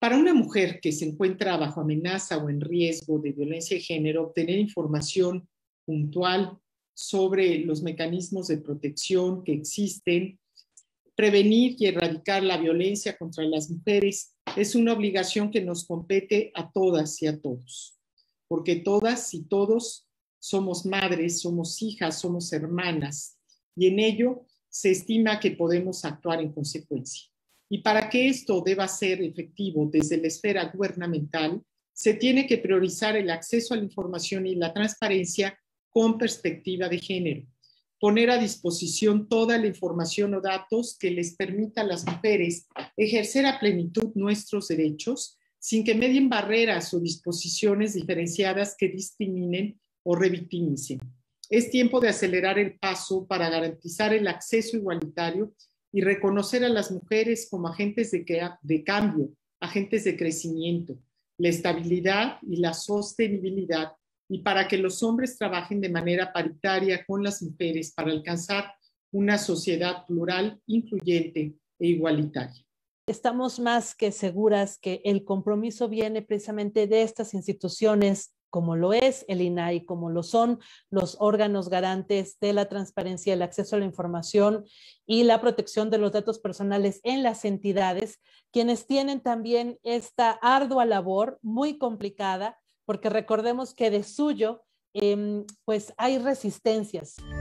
Para una mujer que se encuentra bajo amenaza o en riesgo de violencia de género, obtener información puntual sobre los mecanismos de protección que existen, prevenir y erradicar la violencia contra las mujeres es una obligación que nos compete a todas y a todos, porque todas y todos somos madres, somos hijas, somos hermanas, y en ello se estima que podemos actuar en consecuencia. Y para que esto deba ser efectivo desde la esfera gubernamental, se tiene que priorizar el acceso a la información y la transparencia con perspectiva de género, poner a disposición toda la información o datos que les permita a las mujeres ejercer a plenitud nuestros derechos sin que medien barreras o disposiciones diferenciadas que discriminen o revictimicen. Es tiempo de acelerar el paso para garantizar el acceso igualitario y reconocer a las mujeres como agentes de cambio, agentes de crecimiento, la estabilidad y la sostenibilidad, y para que los hombres trabajen de manera paritaria con las mujeres para alcanzar una sociedad plural, incluyente e igualitaria. Estamos más que seguras que el compromiso viene precisamente de estas instituciones, como lo es el INAI, como lo son los órganos garantes de la transparencia, el acceso a la información y la protección de los datos personales en las entidades, quienes tienen también esta ardua labor muy complicada, porque recordemos que de suyo, pues hay resistencias.